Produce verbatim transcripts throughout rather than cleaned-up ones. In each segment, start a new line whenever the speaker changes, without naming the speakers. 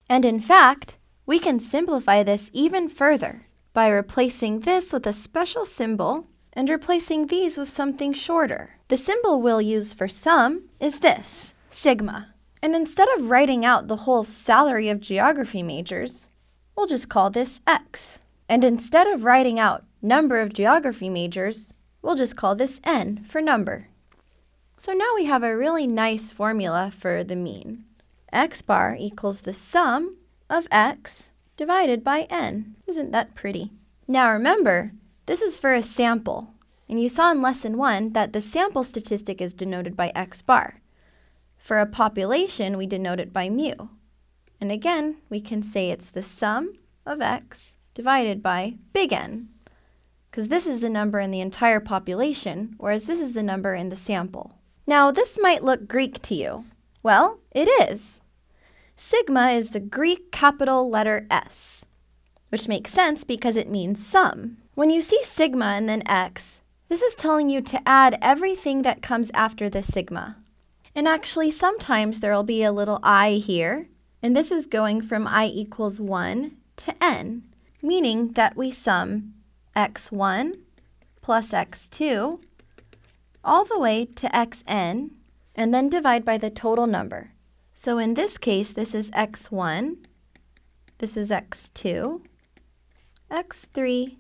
And in fact, we can simplify this even further by replacing this with a special symbol and replacing these with something shorter. The symbol we'll use for sum is this, sigma. And instead of writing out the whole salary of geography majors, we'll just call this X. And instead of writing out number of geography majors, we'll just call this N for number. So now we have a really nice formula for the mean. X bar equals the sum of X divided by N. Isn't that pretty? Now remember, this is for a sample. And you saw in lesson one that the sample statistic is denoted by X bar. For a population, we denote it by mu. And again, we can say it's the sum of X divided by big N, because this is the number in the entire population, whereas this is the number in the sample. Now, this might look Greek to you. Well, it is. Sigma is the Greek capital letter S, which makes sense because it means sum. When you see sigma and then X, this is telling you to add everything that comes after the sigma. And actually, sometimes there will be a little I here, and this is going from I equals one to N, meaning that we sum x one plus x two all the way to xn, and then divide by the total number. So in this case, this is x one, this is x two, x three,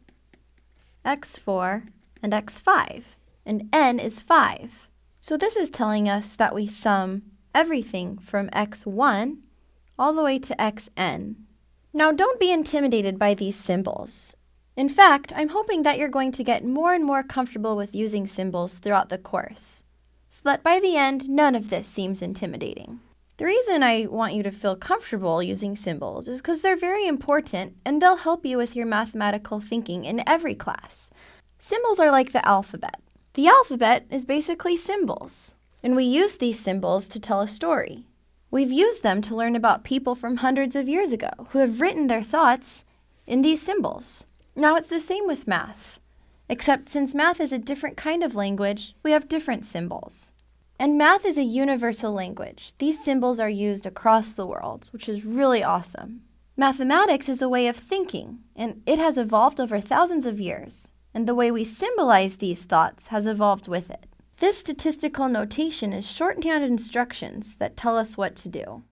x four, and x five, and n is five. So this is telling us that we sum everything from x one all the way to xn. Now don't be intimidated by these symbols. In fact, I'm hoping that you're going to get more and more comfortable with using symbols throughout the course, so that by the end, none of this seems intimidating. The reason I want you to feel comfortable using symbols is because they're very important and they'll help you with your mathematical thinking in every class. Symbols are like the alphabet. The alphabet is basically symbols, and we use these symbols to tell a story. We've used them to learn about people from hundreds of years ago who have written their thoughts in these symbols. Now it's the same with math, except since math is a different kind of language, we have different symbols. And math is a universal language. These symbols are used across the world, which is really awesome. Mathematics is a way of thinking, and it has evolved over thousands of years, and the way we symbolize these thoughts has evolved with it. This statistical notation is shorthand instructions that tell us what to do.